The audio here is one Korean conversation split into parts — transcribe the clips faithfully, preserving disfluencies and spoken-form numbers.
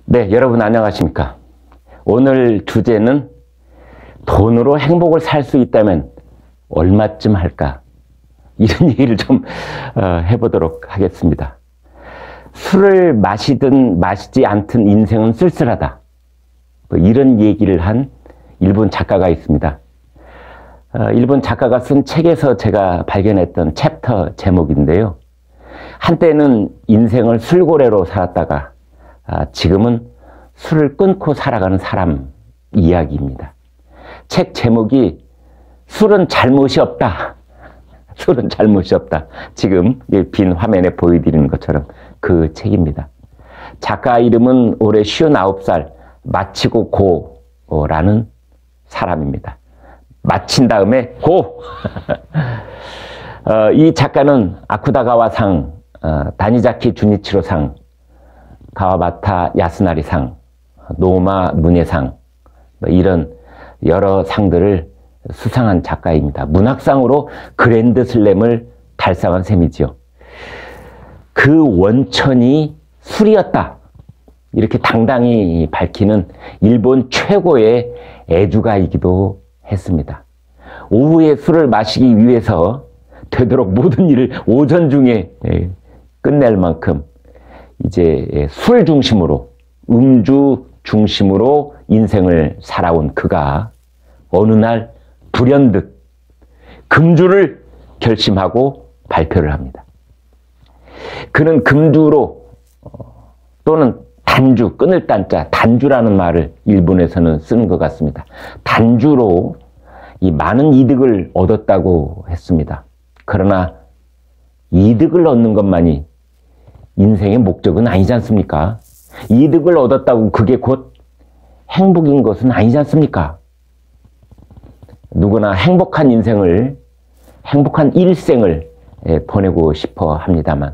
네, 여러분 안녕하십니까? 오늘 주제는 돈으로 행복을 살 수 있다면 얼마쯤 할까? 이런 얘기를 좀 어, 해보도록 하겠습니다. 술을 마시든 마시지 않든 인생은 쓸쓸하다. 뭐 이런 얘기를 한 일본 작가가 있습니다. 어, 일본 작가가 쓴 책에서 제가 발견했던 챕터 제목인데요. 한때는 인생을 술고래로 살았다가 아, 지금은 술을 끊고 살아가는 사람 이야기입니다. 책 제목이 술은 잘못이 없다. 술은 잘못이 없다. 지금 빈 화면에 보여드리는 것처럼 그 책입니다. 작가 이름은 올해 쉰아홉 살 마치고 고라는 사람입니다. 마친 다음에 고! 어, 이 작가는 아쿠다가와상, 어, 다니자키 주니치로상, 가와바타 야스나리상, 노마 문예상, 뭐 이런 여러 상들을 수상한 작가입니다. 문학상으로 그랜드 슬램을 달성한 셈이지요. 그 원천이 술이었다. 이렇게 당당히 밝히는 일본 최고의 애주가이기도 했습니다. 오후에 술을 마시기 위해서 되도록 모든 일을 오전 중에 끝낼 만큼 이제 술 중심으로, 음주 중심으로 인생을 살아온 그가 어느 날 불현듯 금주를 결심하고 발표를 합니다. 그는 금주로 또는 단주, 끊을 단자, 단주라는 말을 일본에서는 쓰는 것 같습니다. 단주로 이 많은 이득을 얻었다고 했습니다. 그러나 이득을 얻는 것만이 인생의 목적은 아니지 않습니까? 이득을 얻었다고 그게 곧 행복인 것은 아니지 않습니까? 누구나 행복한 인생을, 행복한 일생을 보내고 싶어 합니다만,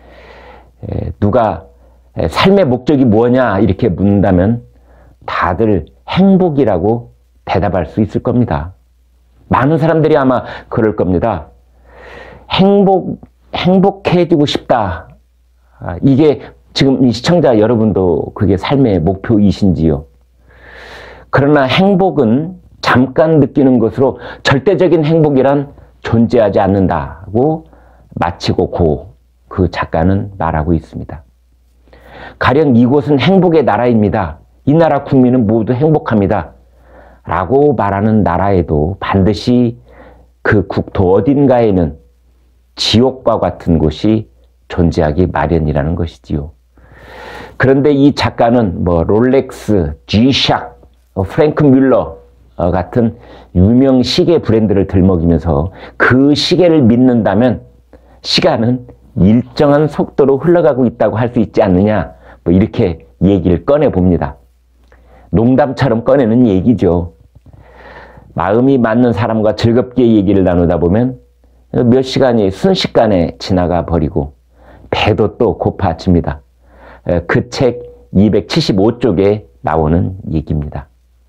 누가 삶의 목적이 뭐냐 이렇게 묻는다면 다들 행복이라고 대답할 수 있을 겁니다. 많은 사람들이 아마 그럴 겁니다. 행복, 행복해지고 싶다. 이게 지금 이 시청자 여러분도 그게 삶의 목표이신지요? 그러나 행복은 잠깐 느끼는 것으로 절대적인 행복이란 존재하지 않는다고 마치고 고 그 작가는 말하고 있습니다. 가령 이곳은 행복의 나라입니다. 이 나라 국민은 모두 행복합니다. 라고 말하는 나라에도 반드시 그 국토 어딘가에는 지옥과 같은 곳이 존재하기 마련이라는 것이지요. 그런데 이 작가는 뭐 롤렉스, 지샥, 프랭크 뮬러 같은 유명 시계 브랜드를 들먹이면서 그 시계를 믿는다면 시간은 일정한 속도로 흘러가고 있다고 할 수 있지 않느냐, 뭐 이렇게 얘기를 꺼내 봅니다. 농담처럼 꺼내는 얘기죠. 마음이 맞는 사람과 즐겁게 얘기를 나누다 보면 몇 시간이 순식간에 지나가 버리고 배도 또 고파집니다. 그 책 이백칠십오 쪽에 나오는 얘기입니다.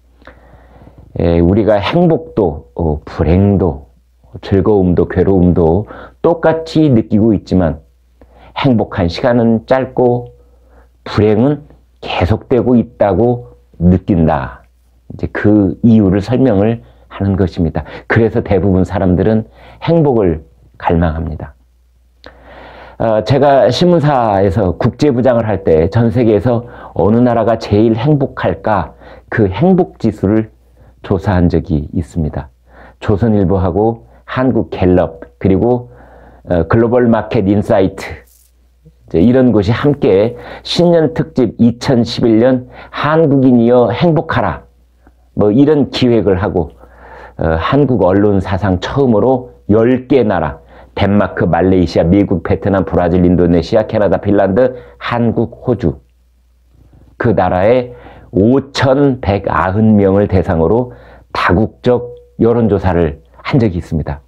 우리가 행복도 불행도 즐거움도 괴로움도 똑같이 느끼고 있지만 행복한 시간은 짧고 불행은 계속되고 있다고 느낀다. 이제 그 이유를 설명을 하는 것입니다. 그래서 대부분 사람들은 행복을 갈망합니다. 어, 제가 신문사에서 국제부장을 할 때 전 세계에서 어느 나라가 제일 행복할까 그 행복지수를 조사한 적이 있습니다. 조선일보하고 한국갤럽 그리고 어, 글로벌 마켓 인사이트 이런 곳이 함께 신년 특집 이천십일 년 한국인이여 행복하라 뭐 이런 기획을 하고 어, 한국 언론 사상 처음으로 열 개 나라 덴마크, 말레이시아, 미국, 베트남, 브라질, 인도네시아, 캐나다, 핀란드, 한국, 호주 그 나라의 오천백구십 명을 대상으로 다국적 여론조사를 한 적이 있습니다.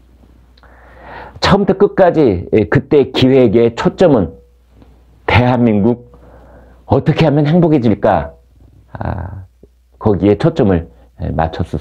처음부터 끝까지 그때 기획의 초점은 대한민국 어떻게 하면 행복해질까 아, 거기에 초점을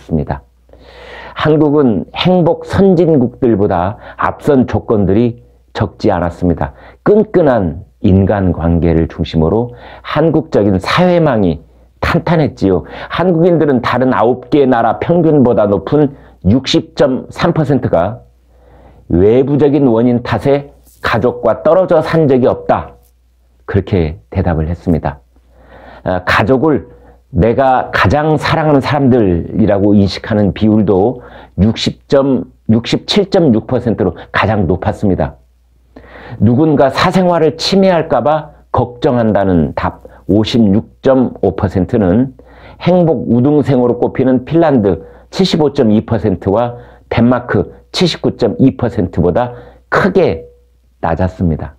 맞췄었습니다. 한국은 행복 선진국들보다 앞선 조건들이 적지 않았습니다. 끈끈한 인간관계를 중심으로 한국적인 사회망이 탄탄했지요. 한국인들은 다른 아홉 개의 나라 평균보다 높은 육십 점 삼 퍼센트가 외부적인 원인 탓에 가족과 떨어져 산 적이 없다. 그렇게 대답을 했습니다. 가족을 내가 가장 사랑하는 사람들이라고 인식하는 비율도 육십칠 점 육 퍼센트로 가장 높았습니다. 누군가 사생활을 침해할까 봐 걱정한다는 답 오십육 점 오 퍼센트는 행복 우등생으로 꼽히는 핀란드 칠십오 점 이 퍼센트와 덴마크 칠십구 점 이 퍼센트보다 크게 낮았습니다.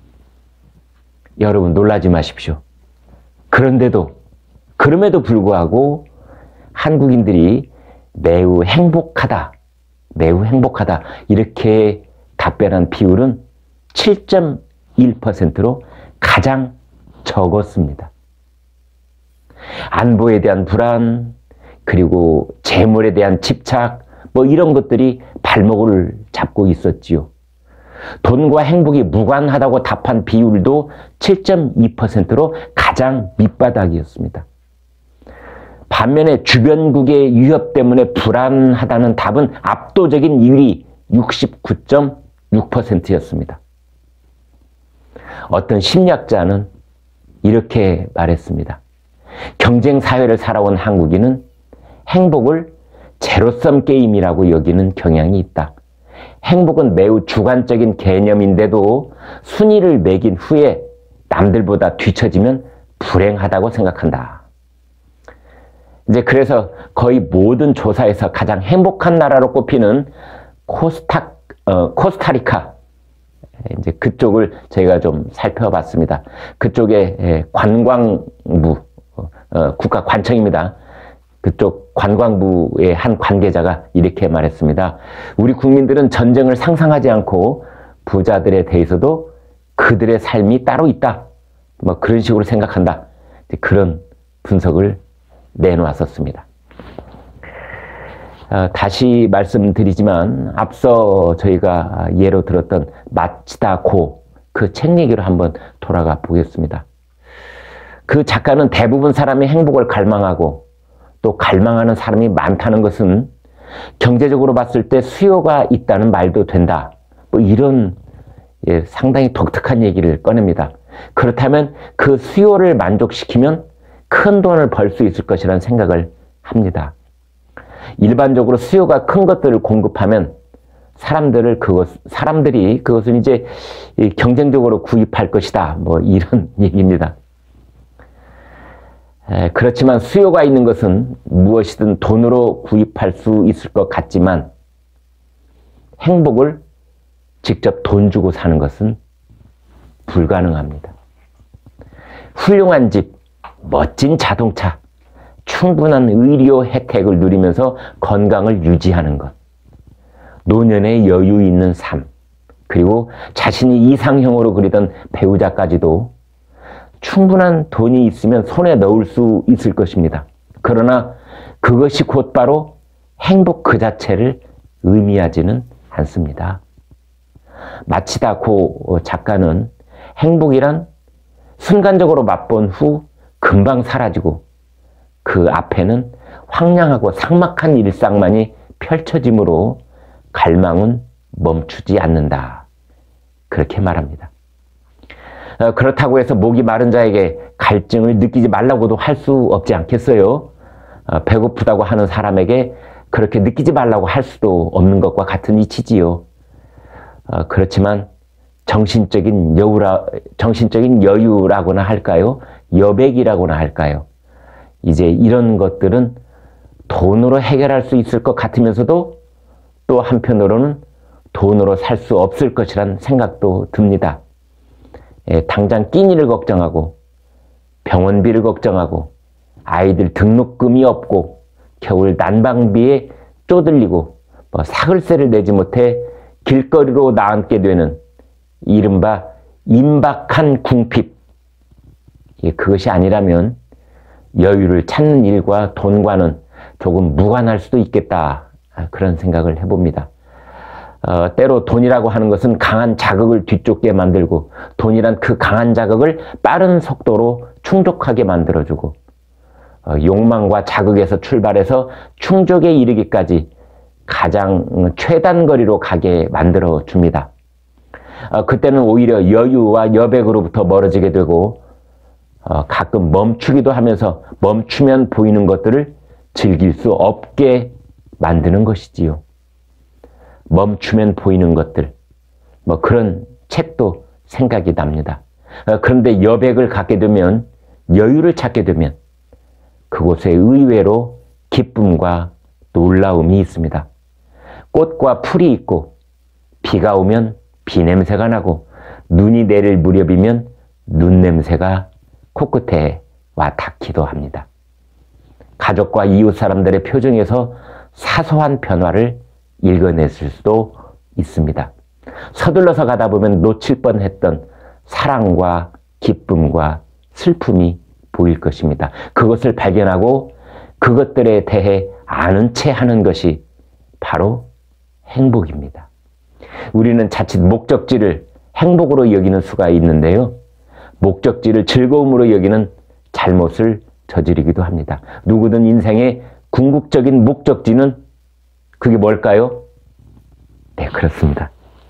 여러분 놀라지 마십시오. 그런데도 그럼에도 불구하고 한국인들이 매우 행복하다, 매우 행복하다 이렇게 답변한 비율은 칠 점 일 퍼센트로 가장 적었습니다. 안보에 대한 불안, 그리고 재물에 대한 집착, 뭐 이런 것들이 발목을 잡고 있었지요. 돈과 행복이 무관하다고 답한 비율도 칠 점 이 퍼센트로 가장 밑바닥이었습니다. 반면에 주변국의 위협 때문에 불안하다는 답은 압도적인 일 위 육십구 점 육 퍼센트였습니다. 어떤 심리학자는 이렇게 말했습니다. 경쟁 사회를 살아온 한국인은 행복을 제로섬 게임이라고 여기는 경향이 있다. 행복은 매우 주관적인 개념인데도 순위를 매긴 후에 남들보다 뒤처지면 불행하다고 생각한다. 이제 그래서 거의 모든 조사에서 가장 행복한 나라로 꼽히는 코스타, 어, 코스타리카, 이제 그쪽을 저희가 좀 살펴봤습니다. 그쪽에 관광부, 어, 국가관청입니다. 그쪽 관광부의 한 관계자가 이렇게 말했습니다. 우리 국민들은 전쟁을 상상하지 않고 부자들에 대해서도 그들의 삶이 따로 있다. 뭐 그런 식으로 생각한다. 그런 분석을 내놓았었습니다. 어, 다시 말씀드리지만 앞서 저희가 예로 들었던 마치다 고 그 책 얘기로 한번 돌아가 보겠습니다. 그 작가는 대부분 사람이 행복을 갈망하고 또 갈망하는 사람이 많다는 것은 경제적으로 봤을 때 수요가 있다는 말도 된다. 뭐 이런 예, 상당히 독특한 얘기를 꺼냅니다. 그렇다면 그 수요를 만족시키면 큰 돈을 벌 수 있을 것이라는 생각을 합니다. 일반적으로 수요가 큰 것들을 공급하면 사람들을 그것, 사람들이 그것을 이제 경쟁적으로 구입할 것이다. 뭐 이런 얘기입니다. 에, 그렇지만 수요가 있는 것은 무엇이든 돈으로 구입할 수 있을 것 같지만 행복을 직접 돈 주고 사는 것은 불가능합니다. 훌륭한 집, 멋진 자동차, 충분한 의료 혜택을 누리면서 건강을 유지하는 것, 노년의 여유 있는 삶, 그리고 자신이 이상형으로 그리던 배우자까지도 충분한 돈이 있으면 손에 넣을 수 있을 것입니다. 그러나 그것이 곧바로 행복 그 자체를 의미하지는 않습니다. 마치다 고 작가는 행복이란 순간적으로 맛본 후 금방 사라지고 그 앞에는 황량하고 삭막한 일상만이 펼쳐지므로 갈망은 멈추지 않는다. 그렇게 말합니다. 어, 그렇다고 해서 목이 마른 자에게 갈증을 느끼지 말라고도 할 수 없지 않겠어요? 어, 배고프다고 하는 사람에게 그렇게 느끼지 말라고 할 수도 없는 것과 같은 이치지요. 어, 그렇지만 정신적인 여유라, 정신적인 여유라고나 할까요? 여백이라고나 할까요? 이제 이런 것들은 돈으로 해결할 수 있을 것 같으면서도 또 한편으로는 돈으로 살 수 없을 것이란 생각도 듭니다. 예, 당장 끼니를 걱정하고 병원비를 걱정하고 아이들 등록금이 없고 겨울 난방비에 쪼들리고 뭐 사글세를 내지 못해 길거리로 나앉게 되는 이른바 임박한 궁핍, 예, 그것이 아니라면 여유를 찾는 일과 돈과는 조금 무관할 수도 있겠다. 그런 생각을 해봅니다. 어, 때로 돈이라고 하는 것은 강한 자극을 뒤쫓게 만들고 돈이란 그 강한 자극을 빠른 속도로 충족하게 만들어주고 어, 욕망과 자극에서 출발해서 충족에 이르기까지 가장 최단 거리로 가게 만들어줍니다. 어, 그때는 오히려 여유와 여백으로부터 멀어지게 되고 어, 가끔 멈추기도 하면서 멈추면 보이는 것들을 즐길 수 없게 만드는 것이지요. 멈추면 보이는 것들, 뭐 그런 책도 생각이 납니다. 어, 그런데 여백을 갖게 되면, 여유를 찾게 되면 그곳에 의외로 기쁨과 놀라움이 있습니다. 꽃과 풀이 있고 비가 오면 비 냄새가 나고 눈이 내릴 무렵이면 눈 냄새가 코끝에 와 닿기도 합니다. 가족과 이웃 사람들의 표정에서 사소한 변화를 읽어냈을 수도 있습니다. 서둘러서 가다 보면 놓칠 뻔했던 사랑과 기쁨과 슬픔이 보일 것입니다. 그것을 발견하고 그것들에 대해 아는 채 하는 것이 바로 행복입니다. 우리는 자칫 목적지를 행복으로 여기는 수가 있는데요. 목적지를 즐거움으로 여기는 잘못을 저지르기도 합니다. 누구든 인생의 궁극적인 목적지는 그게 뭘까요? 네, 그렇습니다.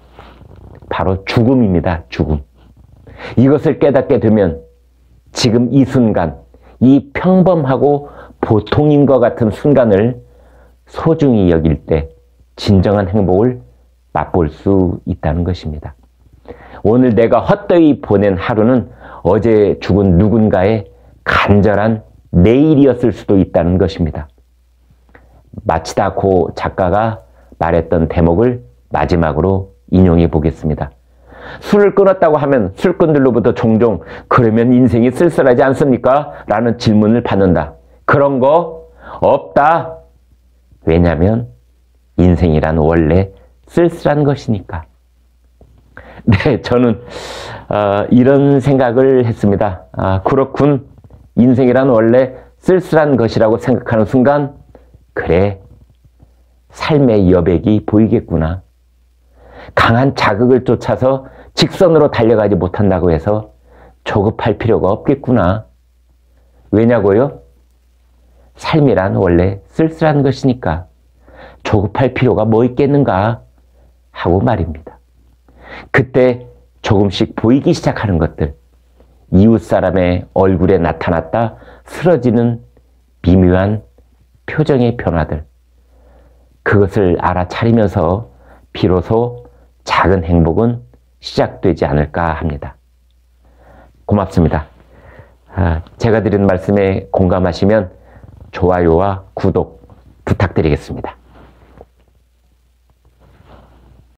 바로 죽음입니다. 죽음. 이것을 깨닫게 되면 지금 이 순간, 이 평범하고 보통인 것 같은 순간을 소중히 여길 때 진정한 행복을 맛볼 수 있다는 것입니다. 오늘 내가 헛되이 보낸 하루는 어제 죽은 누군가의 간절한 내일이었을 수도 있다는 것입니다. 마치다 고 작가가 말했던 대목을 마지막으로 인용해 보겠습니다. 술을 끊었다고 하면 술꾼들로부터 종종 그러면 인생이 쓸쓸하지 않습니까? 라는 질문을 받는다. 그런 거 없다. 왜냐하면 인생이란 원래 쓸쓸한 것이니까. 네, 저는 어, 이런 생각을 했습니다. 아, 그렇군. 인생이란 원래 쓸쓸한 것이라고 생각하는 순간 그래, 삶의 여백이 보이겠구나. 강한 자극을 쫓아서 직선으로 달려가지 못한다고 해서 조급할 필요가 없겠구나. 왜냐고요? 삶이란 원래 쓸쓸한 것이니까 조급할 필요가 뭐 있겠는가 하고 말입니다. 그때 조금씩 보이기 시작하는 것들, 이웃 사람의 얼굴에 나타났다 쓰러지는 미묘한 표정의 변화들, 그것을 알아차리면서 비로소 작은 행복은 시작되지 않을까 합니다. 고맙습니다. 아, 제가 드린 말씀에 공감하시면 좋아요와 구독 부탁드리겠습니다.